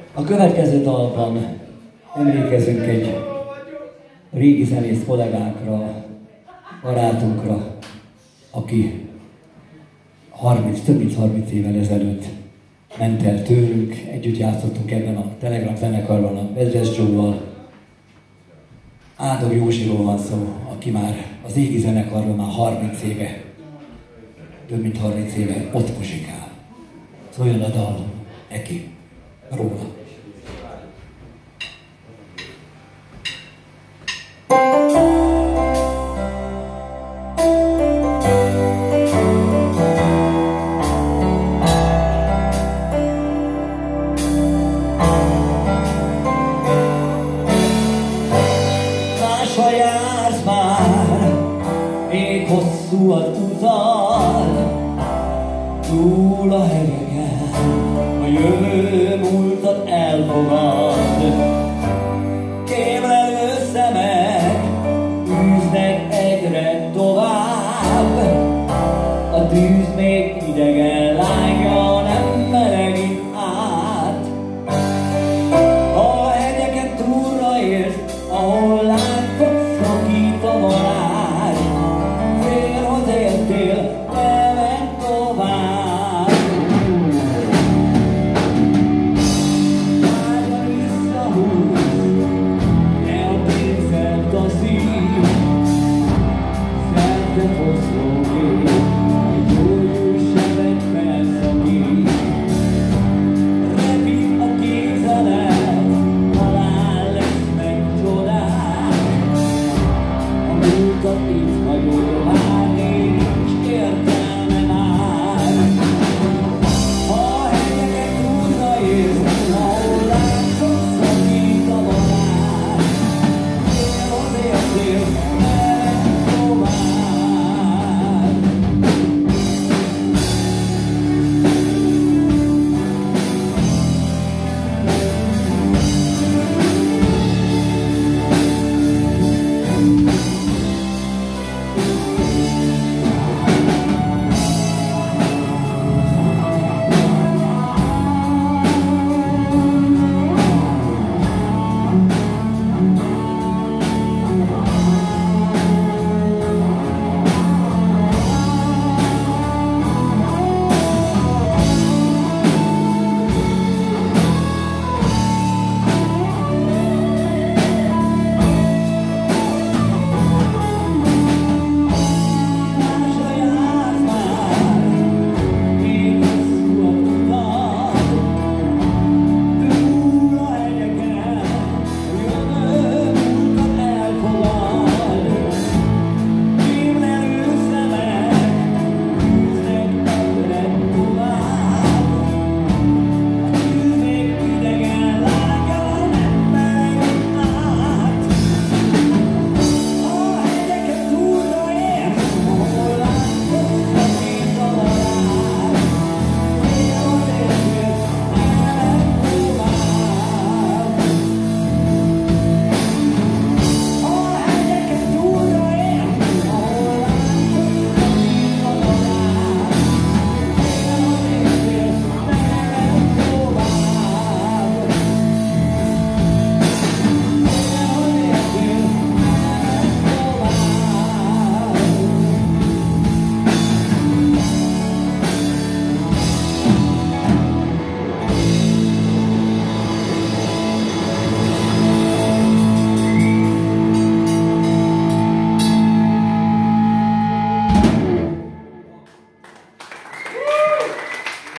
A következő dalban emlékezünk egy régi zenész kollégánkra, barátunkra, aki több mint 30 évvel ezelőtt ment el tőlünk, együtt játszottunk ebben a Telegram zenekarban a Vedres Joe-val. Ádor Józsiról van szó, aki már az égi zenekarban már 30 éve, több mint 30 éve ott muzsikál. Szóljon a dal neki, róla. Másra jársz már, még hosszú az utad, túl a hegyeken, a jövő múlt.